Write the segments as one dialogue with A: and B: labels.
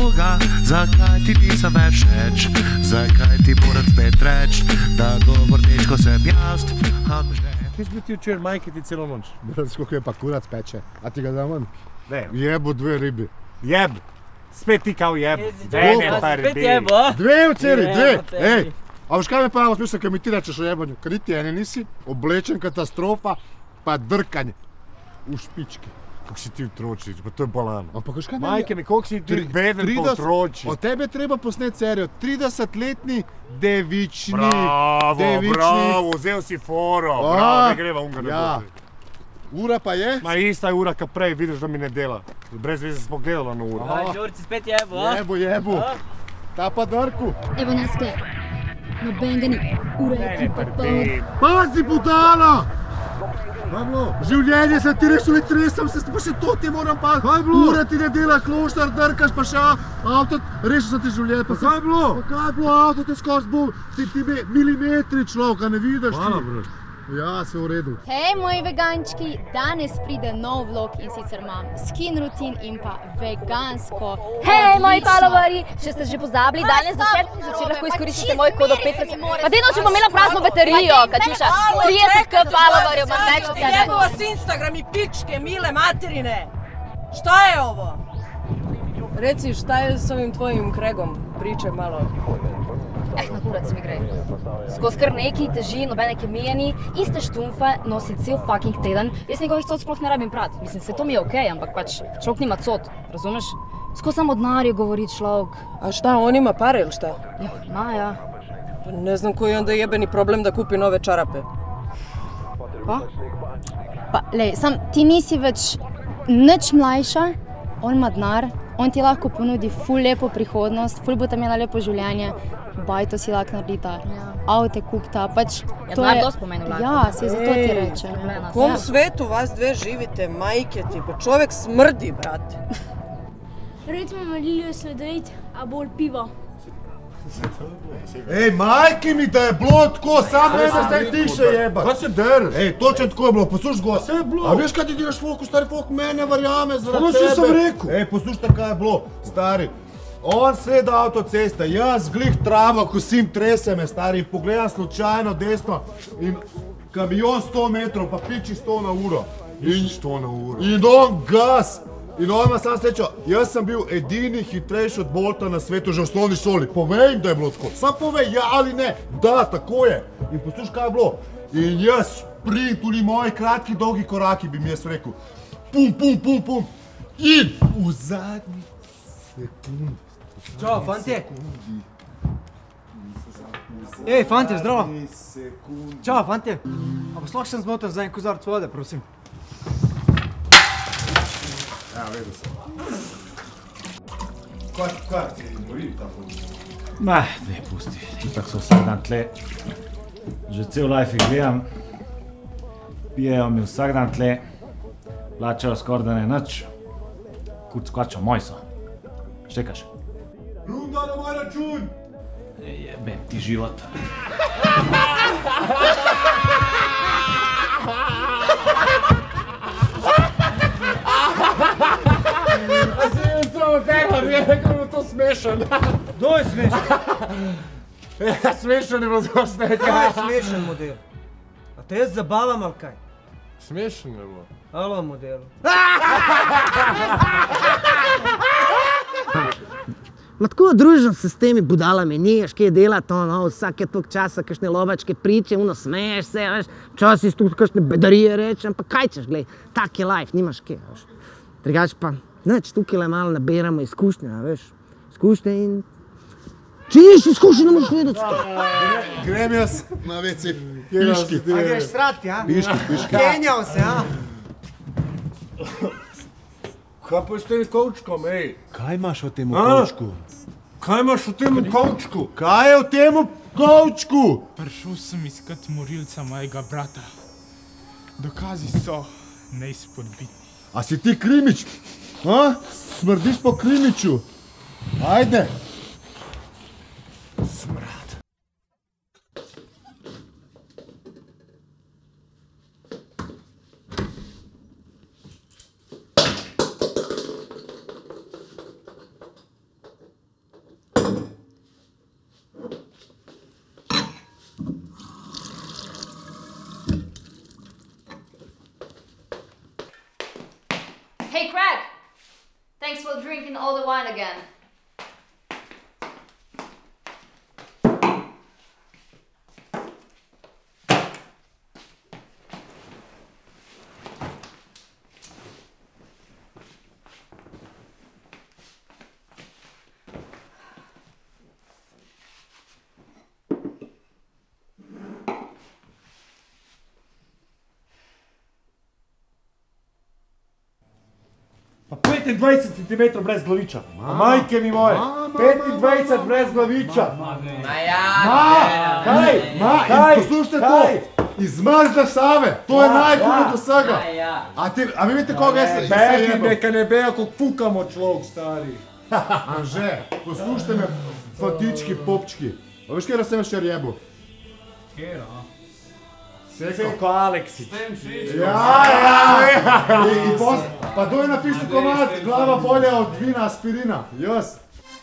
A: druga, zakaj ti nisem več reč, zakaj ti moram spet reč, da dober dečko sem jaz, Anže.
B: Kaj si bil ti včeraj majke ti celo noč?
C: Skолько je pa kurac peče, a ti ga da manj?
B: Ne.
C: Jebo 2 ribi.
B: Jeb! Spet ti kao jeb.
D: Spet jebo, a?
C: 2 včeraj, 2! Ej! A veš kaj me pravo smisla, kad mi ti rečeš o jebanju? Kad niti ene nisi, oblečen katastrofa, pa drkanje. U špički.
B: Kako si ti utroči, pa to je balano.
C: Ampak veš kaj
B: Majke mi, koliko si ti beden pa utroči.
C: Od tebe treba posnet serijo. 30-letni devičnik.
B: Bravo, vzel si foro. Bravo, ne greva unga ne bote.
C: Ura pa je?
B: Ma ista je ura ka prej, vidiš da mi ne dela. Brez veze smo gledala na uru.
D: Aj, Đurci, spet jebo, a?
C: Jebu. Ta pa Darku.
E: Evo nas sklep. Noben ga ni. Ura je tipa pol.
C: Pazi, budala! Kaj bilo? Življenje se ti rešili, tresam se, pa še to ti moram pa... Kaj bilo? Ura ti ne dela, kloštar, drkaš, pa še avto, rešil sem ti življenje. Pa kaj bilo? Pa kaj bilo, avto te skoro zbog, ti milimetri človeka, ne vidiš ti? Hvala, bro. Ja, se v redu.
E: Hej, moji vegančki, danes pride nov vlog in sicer imam skin rutin in pa vegansko.
F: Hej, moji followeri, če ste že pozabili, danes zvečer lahko izkoristite moj kod od 15. Pa deno, če bom imela prazno baterijo, Kačuša, 30k followerjev imam več od tebe.
D: Jebo vas Instagram i pičke, mile materine. Šta je ovo? Reci, šta je s ovim tvojim Kregom? Pričaj malo.
F: Na kurac mi gre. Skozi kar neki teži, nobene kemije ni, iste štumfe nosi cel fucking teden. Jaz njegovih cot sploh ne rabim prat. Mislim, se to mi je okej, ampak pač človek nima cot, razumeš? Skozi samo denarju govori človek.
D: A šta, on ima pare ili šta?
F: Ja, ima, ja.
D: Pa ne znam koji je onda jebeni problem da kupi nove čarape.
F: Pa?
E: Pa, lej, sam ti nisi več nič mlajša, on ima denar, on ti lahko ponudi ful lepo prihodnost, ful bo tam imela lepo življenje, bajto si lahko naredita, avte kupta, pač
F: Ja,
E: to
F: denar
E: je...
F: dosti pomeni vlako.
E: Ja, se zato ti rečem.
D: U kom svetu vas dve živite, majke ti, pa čovjek smrdi, brate.
G: Recimo Lilijo slediti, a bolj pivo.
C: Ej, majke mi, da je bilo tako, sam ne da zdaj tiše jebat.
B: Kaj se dereš?
C: Ej, točno tako je bilo, poslušaj go.
B: Vse je bilo.
C: A veš kaj ti delaš folku, stari folk, mene verjame zaradi
B: Ono
C: tebe.
B: si sam rekel.
C: Ej, poslušaj kaj je bilo, stari. On sredi avtoceste, jaz glih travo, kosim, trese me, stari, in pogledam slučajno desno in kamion 100 metrov, pa piči 100 na uro.
B: In 100 na uro.
C: In on gas. In on ima sam srečo, jaz sem bil edini hitrejši od Bolta na svetu že v osnovni šoli. Povej jim, da je bilo tako. Sam povej, ja ali ne. Da, tako je. In poslušaj, kaj je bilo. In jaz sprint, tudi moji kratki, dolgi koraki, bi mi jaz rekel. Pum, pum, pum, pum. In v zadnji sekundi.
H: Čau, fantje. Ej, fantje, zdravo. Čau, fantje. A pa lahko sem zmotil za en kozarec vode, prosim.
C: Ja, vedo sem. Kaj ti mori tako?
I: Ma, ne pusti. Itak so vsak dan tle. Že cel life jih gledam. Pijejo mi vsak dan tle. Plačajo skoraj da ne nič. Kurc kvačo, moj so. Štekaš?
C: Runda na moj račun!
I: Jebem ti život.
C: A si je to tega, mi je rekel, da je to smešen.
H: Kdo je smešen?
C: Ja, smešen je bilo zgoraj nekaj.
H: Kaj je smešen model? A te jaz zabavam ali kaj?
B: Smešen je bilo.
H: Alo, model.
J: Ma tako družim se s temi budalami, niješ kaj delati, vsake toliko časa kakšne lovačke priče, smeješ se, veš, včasih tudi kakšne bedarije reče, ampak kaj češ, glej, tak je life, nimaš kaj, veš. Drugač pa, nič, tukaj malo nabiramo izkušnje, veš, izkušnje in... Če niš izkušnje, ne moš vedeti.
C: Grem jaz na veci, piški.
H: A greš srati, ja?
C: Piški.
H: Kenjal se, ja?
B: Kaj pa je s tem kovčkom, ej?
C: Kaj imaš v tem kovčku?
B: Kaj imaš v tem kovčku?
C: Kaj je v tem kovčku?
K: Prišel sem iskat morilca mojega brata. Dokazi so neizpodbitni.
C: A si ti krimič? Smrdiš po krimiču? Ajde! Smrad.
F: Thanks for drinking all the wine again.
I: Pa 25 cm brez glaviča. Majke mi moje, 25 brez glaviča.
C: Kaj? Poslušajte to, izmrzneš Save, to je najbolj do vsega. A vi vidite koga jaz se jebam?
B: Neka ne beja, kako fukamo človek, stari.
C: Anže, poslušajte me, fatički, popčki. A veš, kjera sem še jebo?
B: Kjera?
I: Seko Aleksić.
C: Pa to je napisal komad, glava bolja od vina aspirina. Jaz.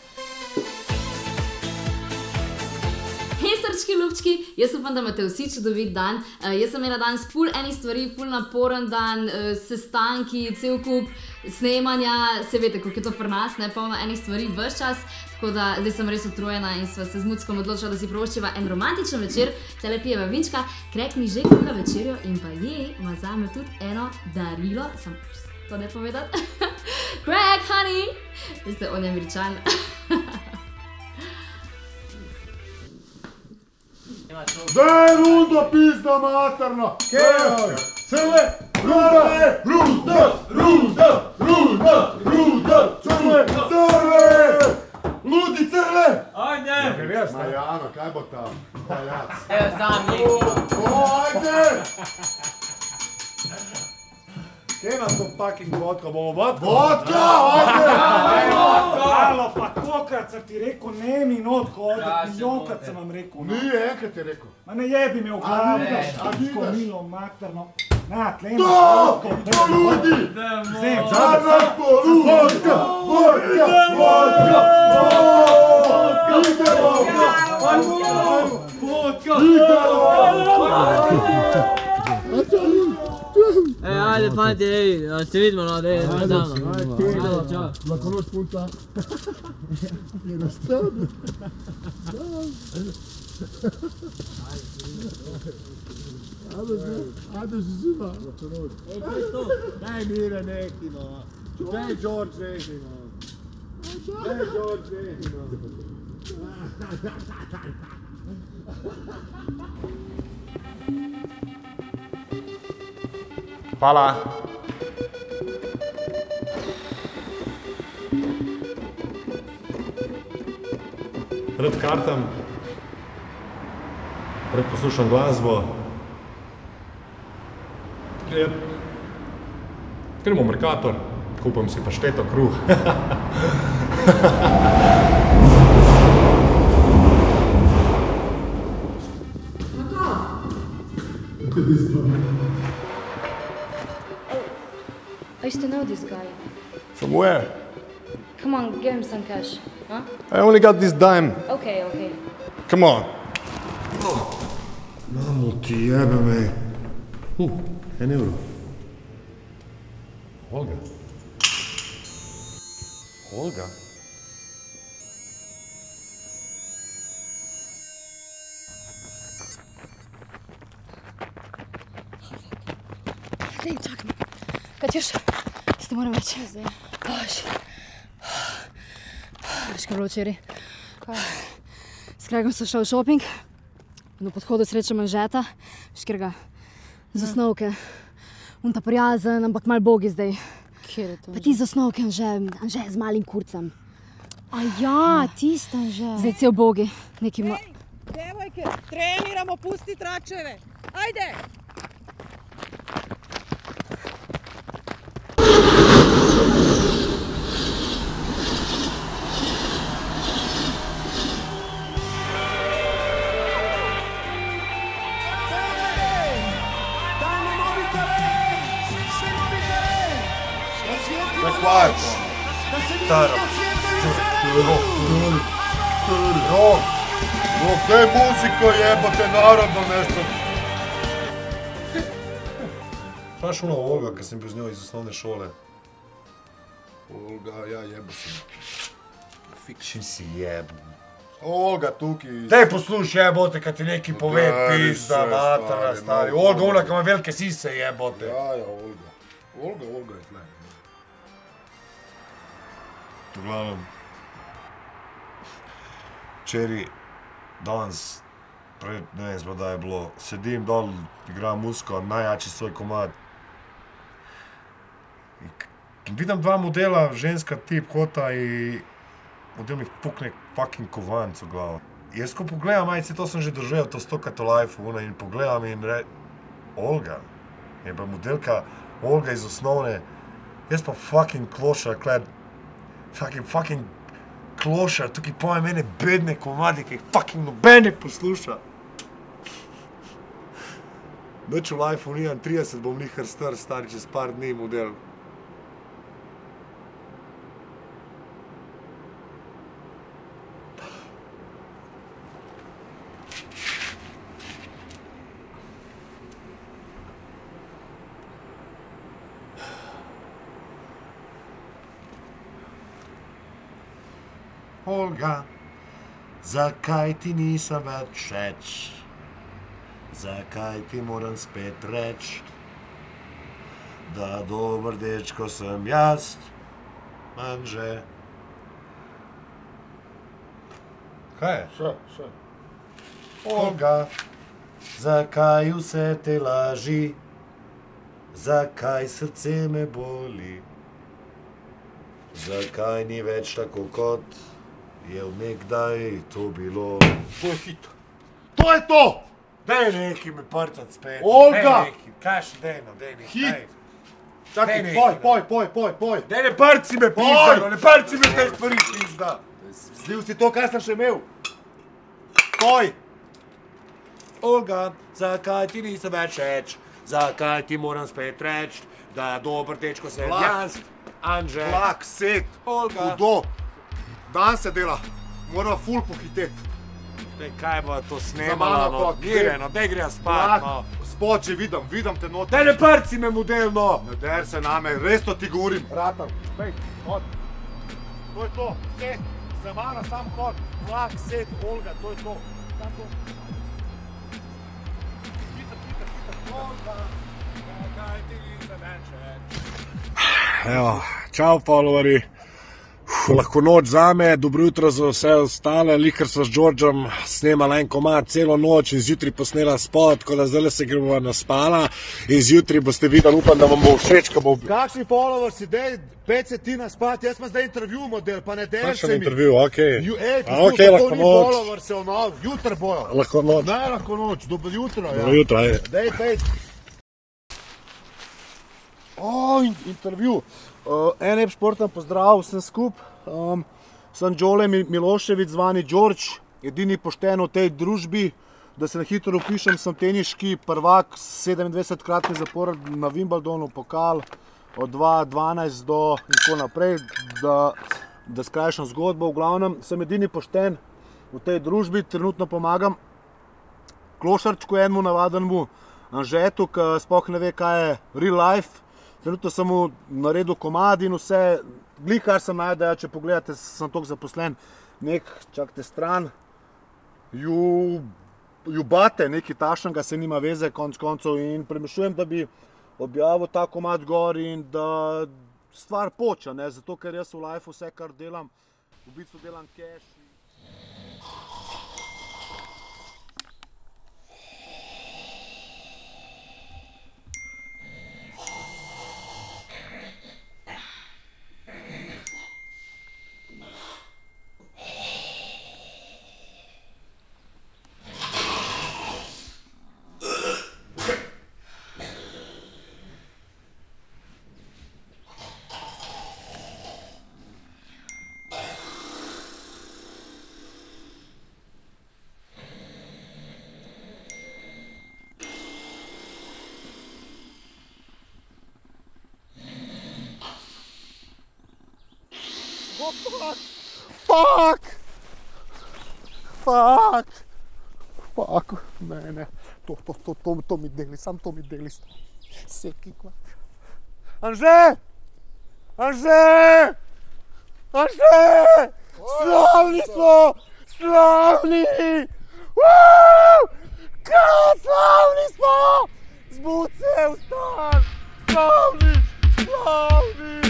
F: Hej, srčki ljubčki, jaz upam, da imate vsi čudovit dan. Jaz sem imela danes ful enih stvari, ful naporen dan, sestanki, cel kup snemanja. Se veste, kako je to pri nas, ne, polno enih stvari ves čas. Tako da zdaj sem res utrujena in sva se z Muckom odločila, da si privoščiva en romantičen večer. Tele pijeva vinčka, Krek mi že kuha večerjo in pa ima zame tudi eno darilo. Sam to ne povedat. Krek, honey! Veste, on je Američan.
C: Daj rundo, pizda materna! Cele! Ruda! Cele! Ludi cele!
B: Ajde!
C: Majano, kaj bo tam? Pajac.
L: Evo sam neki.
C: Ajde!
B: Kje nas to fucking vodka bomo?
C: Vodka, ajde!
I: Alo, pa kokrat sem ti rekel, ne mi not hoditi, miljonkrat sem vam rekel.
C: Nije, enkrat ti rekel.
I: Ma ne jebi me v glavu, tako milo materno. Na, tle imaš
C: vodko! To ljudi!
I: Zem,
C: zadnja vodka! Vodka! Vodka!
L: Ajde, fanti, se vidimo, no, dej, nedavno.
C: Lako noć punta. Jednostavno. Ajde, živa.
B: Ej, to je to. Daj Mire neki, no. Daj George neki, no. Daj George neki, no.
M: Hvala. Rad kartam, rad poslušam glasbo. Gremo v Mercator, kupam si pašteto, kruh.
F: I used to know this guy.
M: From where?
F: Come on, give him some cash, huh?
M: I only got this dime.
F: Okay, okay.
M: Come on.
C: Mamu ti jebe me.
M: 1 euro. Olga. Olga?
F: Dej, čakaj me. Katjuša, se te moram reći. Bože. Veš, kaj je bilo včeraj? Kaj? S Kregom sem šel v šoping. Na podhodu srečam Anžeta. Veš, kjer ga? Z osnovke. On ta prijazen, ampak mal bogi zdaj.
E: Kjer je to?
F: Pa ti z osnovke, Anže z malim kurcem.
E: A ja, tista Anže.
F: Zdaj cel bogi. Neki ma...
D: Devojke, treniramo, pusti tračeve. Ajde!
C: Gdje je muzika jebate, narodno nešto.
M: Znaš ono Olga, kad sam bio s njoj iz osnovne šole?
C: Olga, ja jebo si.
I: Čim si jebo.
C: Olga, tukaj.
I: Daj poslušaj, jebote, kad ti neki pove pizda, materna, stari. Olga, ona, kad ima velike sise, jebote.
C: Ja, Olga. Olga je tle.
I: Uglavnom, včeraj, danes, ne vem, da je bilo, sedim dol, igram muziko, najjači svoj komad. Vidim dva modela, ženska tip hota i model mi pukne fucking kovanc v glavo. Jaz ko pogledam, ajde, to sem že doživel, to 100-krat v life-u, in pogledam in Olga, je pa modelka Olga iz osnovne, jaz pa fucking klošar, fucking klošar, tukaj pojem mene bedne komadi, ki jih fucking noben ne posluša. Nič v life-u nimam, 30 bom nihar star, stari čez par dni model. Olga, zakaj ti nisem več všeč? Zakaj ti moram spet reč, da dober dečko sem jaz, Anže? Kaj je?
C: Še.
I: Olga, zakaj vse te laži? Zakaj srce me boli? Zakaj ni več tako kot je nekdaj to bilo?
C: To je hit. To je to!
I: Daj neki me prcat spet.
C: Olga!
I: Kaj še dejno, dejno.
C: Hit! Čakaj, poj.
I: Daj ne prci me pizda, ne prci me te stvari pizda.
C: Slil si to, kaj sem še imel. Poj!
I: Olga, zakaj ti nisem več všeč? Zakaj ti moram spet reč, da dober dečko sem jaz, Anže?
C: Vlak, set,
I: Olga.
C: hudo. Dan se dela, moramo ful pohiteti.
I: Daj, kaj bo to snemala, no, mireno, daj gre spat, no.
C: Spod že vidim te noter.
I: Daj ne prci me model, no.
C: Ne der se name, res to ti govorim. Ratam, pej, hod. To je to, set, za mano sam hod. Vlak, set, Olga, to je to. Tako.
I: Evo, čau followeri. Lahko noč zame, dobro jutro za vse ostale, likar sva s Đorđom snemala en komad celo noč in zjutraj posnela spot, tako da zdaj se gremo naspala in zjutraj boste videli, upam, da vam bo všeč, ko bo...
C: Kakšni follower si, dej, pet se ti naspat, jaz imam zdaj intervju model, pa ne der se mi.
I: Kakšen intervju, okej.
C: Okej, lahko noč. Follower se jutro bojo.
I: Lahko noč.
C: Ne, lahko noč, dobro jutro, ja.
I: Dobro jutro, ajde.
C: Dej, pej. Intervju. En lep športen pozdrav vsem skup. Sem Đole Milošević, zvani Đorđ, edini pošten v tej družbi. Da se na hitro upišem, sem teniški prvak, 27-kratni zapored na Wimbledonu, pokal od 2012 do in tako naprej, da skrajšam zgodbo. V glavnem, sem edini pošten v tej družbi, trenutno pomagam klošarčku enemu navadenemu Anžetu, ki sploh ne ve, kaj je real life. Trenutno sem mu naredil komad in vse, kar sem najdel, če pogledate, sem toliko zaposlen, čakajte stran, jubate, nekaj tašnega se nima veze, konc koncev, in premišljujem, da bi objavil ta komad gor in da stvar poča, zato ker jaz v life vse, kar delam, v bistvu delam cash. Fuck, ne, to mi deli, sam to mi deli. Seki kva. Anže! Anže! Anže! Slavni smo! Slavni! Kaj slavni smo! Zbud se, vstan! Slavni! Slavni!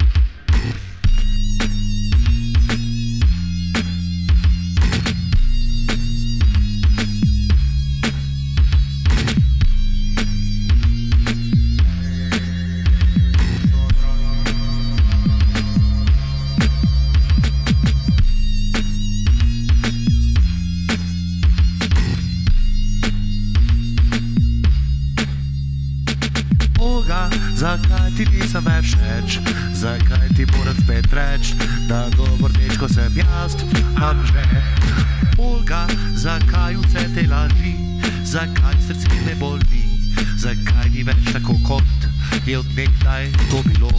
A: Zakaj ti nisem več všeč? Zakaj ti moram spet reč, da dober dečko sem jaz, Anže? Olga, zakaj vse te laži? Zakaj srce ne boli? Zakaj ni več tako kot je od nekdaj to bilo?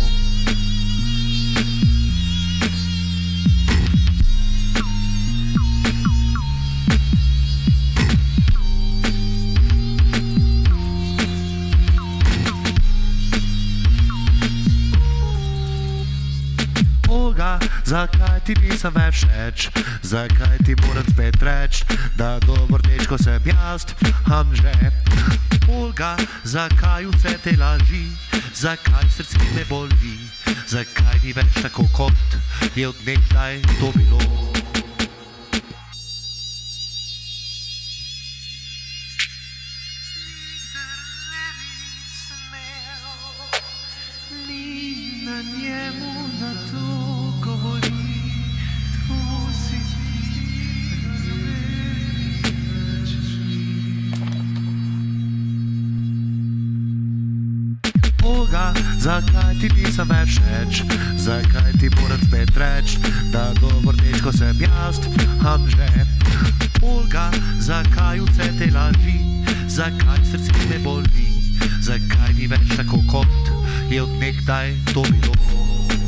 A: Zakaj ti nisem več všeč? Zakaj ti moram spet reč, da dober dečko sem jaz, Anže? Olga, zakaj vse te laži? Zakaj srce ne boli? Zakaj ni več tako kot je od nekdaj to bilo? Ni na njemu da to govori, to si Olga, zakaj ti nisem več všeč? Zakaj ti moram spet reč, da dober dečko sem jaz, Anže? Olga, zakaj vse te laži? Zakaj srce ne boli? Zakaj ni več tako kot je od nekdaj to bilo?